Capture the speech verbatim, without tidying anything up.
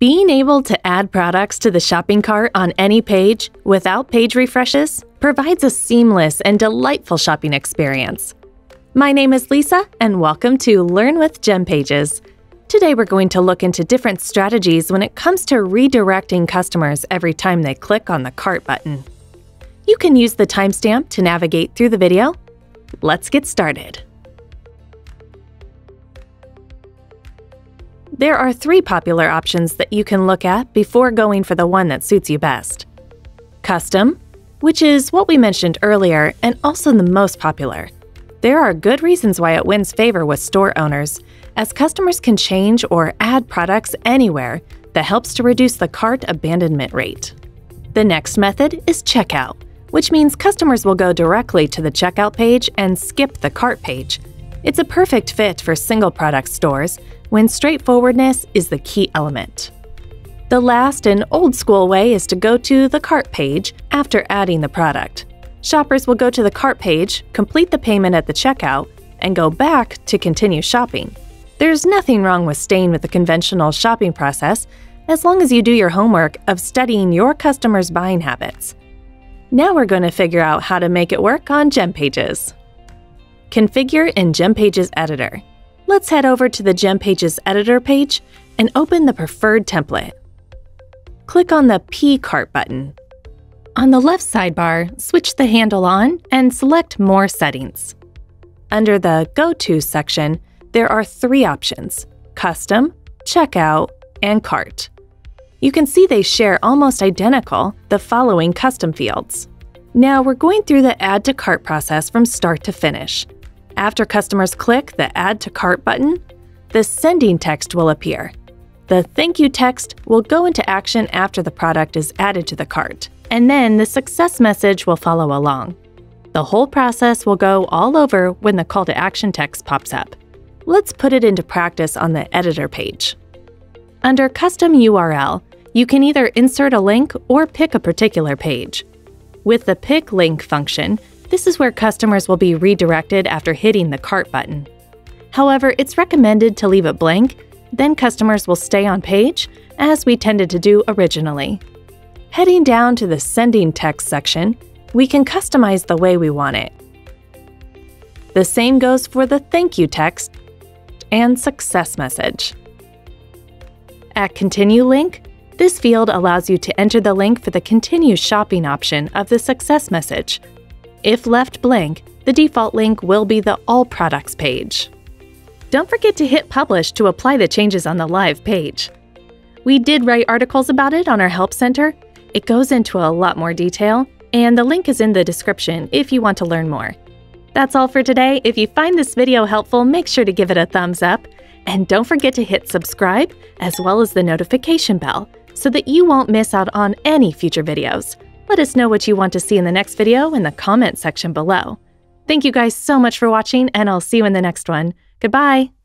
Being able to add products to the shopping cart on any page without page refreshes provides a seamless and delightful shopping experience. My name is Lisa, and welcome to Learn with GemPages. Today we're going to look into different strategies when it comes to redirecting customers every time they click on the cart button. You can use the timestamp to navigate through the video. Let's get started. There are three popular options that you can look at before going for the one that suits you best. Custom, which is what we mentioned earlier and also the most popular. There are good reasons why it wins favor with store owners, as customers can change or add products anywhere that helps to reduce the cart abandonment rate. The next method is checkout, which means customers will go directly to the checkout page and skip the cart page. It's a perfect fit for single product stores when straightforwardness is the key element. The last and old school way is to go to the cart page after adding the product. Shoppers will go to the cart page, complete the payment at the checkout, and go back to continue shopping. There's nothing wrong with staying with the conventional shopping process as long as you do your homework of studying your customers' buying habits. Now we're going to figure out how to make it work on GemPages. Configure in GemPages Editor. Let's head over to the GemPages Editor page and open the preferred template. Click on the P Cart button. On the left sidebar, switch the handle on and select More Settings. Under the Go To section, there are three options: Custom, Checkout, and Cart. You can see they share almost identical the following custom fields. Now we're going through the Add to Cart process from start to finish. After customers click the Add to Cart button, the sending text will appear. The thank you text will go into action after the product is added to the cart, and then the success message will follow along. The whole process will go all over when the call to action text pops up. Let's put it into practice on the editor page. Under Custom U R L, you can either insert a link or pick a particular page. With the Pick Link function, this is where customers will be redirected after hitting the cart button. However, it's recommended to leave it blank, then customers will stay on page, as we tended to do originally. Heading down to the Sending Text section, we can customize the way we want it. The same goes for the thank you text and success message. At Continue Link, this field allows you to enter the link for the Continue Shopping option of the success message. If left blank, the default link will be the All Products page. Don't forget to hit Publish to apply the changes on the live page. We did write articles about it on our Help Center. It goes into a lot more detail, and the link is in the description if you want to learn more. That's all for today. If you find this video helpful, make sure to give it a thumbs up, and don't forget to hit subscribe as well as the notification bell so that you won't miss out on any future videos. Let us know what you want to see in the next video in the comment section below. Thank you guys so much for watching, and I'll see you in the next one. Goodbye!